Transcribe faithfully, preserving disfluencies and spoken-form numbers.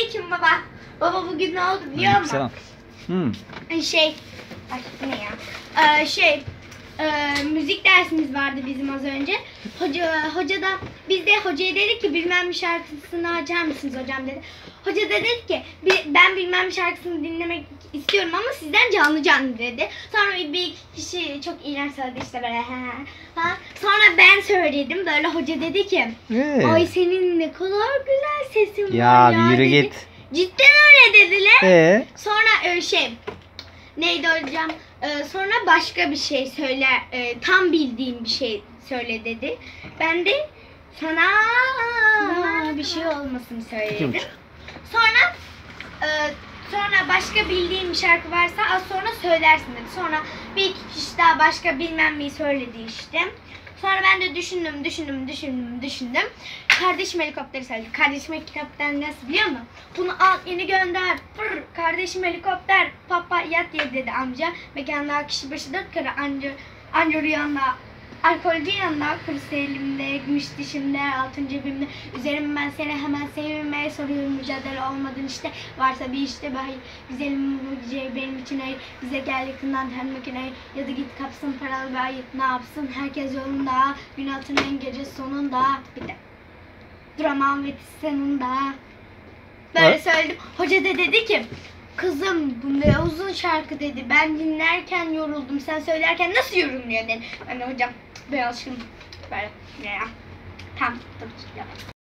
Selamünaleyküm baba. Baba bugün ne oldu biliyor musun? Selam. Hmm. Şey, ay bu ne ya? Ee, şey, e, müzik dersimiz vardı bizim az önce. Hoca, hoca da biz de hocaya dedik ki bilmem bir şarkısını açar mısınız hocam dedi. Hoca da dedi ki ben bilmem şarkısını dinlemek istiyorum ama sizden canlı canlı dedi. Sonra bir, bir kişi çok iğrenç söyledi işte böyle. Ha. Sonra ben söyledim böyle hoca dedi ki Ee? ay senin ne kadar güzel sesin Ya, var ya yürü dedi. git. Cidden öyle dediler. Ee? Sonra e, şey neydi hocam? E, sonra başka bir şey söyle, e, tam bildiğim bir şey söyle dedi. Ben de sana bir şey olmasını söyledim. Sonra e, sonra başka bildiğim bir şarkı varsa az sonra söylersin dedi. Sonra bir iki kişi daha başka bilmem neyi söyledi işte. Sonra ben de düşündüm, düşündüm, düşündüm, düşündüm. Kardeşim helikopteri söyledi. Kardeşim helikopter nasıl biliyor musun? Bunu al, yeni gönder. Pırr, kardeşim helikopter. Papa yat ye dedi amca. Mekanda kişi başı dört kere anca, anca rüyanda. Alkolcü yanında, kursu elimde, gümüş dişimde, altın cebimde. Üzerim ben seni hemen sevmeye soruyorum, mücadele olmadın işte. Varsa bir işte bahir, güzelim bu gece benim için ayır. Bize gel yakından ten makineyi, ya da git kapsın paralı bir ayıp. Ne yapsın herkes yolunda, gün altının gece sonunda. Bir de duramam ve sonunda. Böyle Evet. söyledim. Hoca da dedi ki kızım bu ne uzun şarkı dedi. Ben dinlerken yoruldum. Sen söylerken nasıl yorulmuyor dedi. Ben de hocam böyle alışkınım. Böyle ya. Tamam. Tabii ki.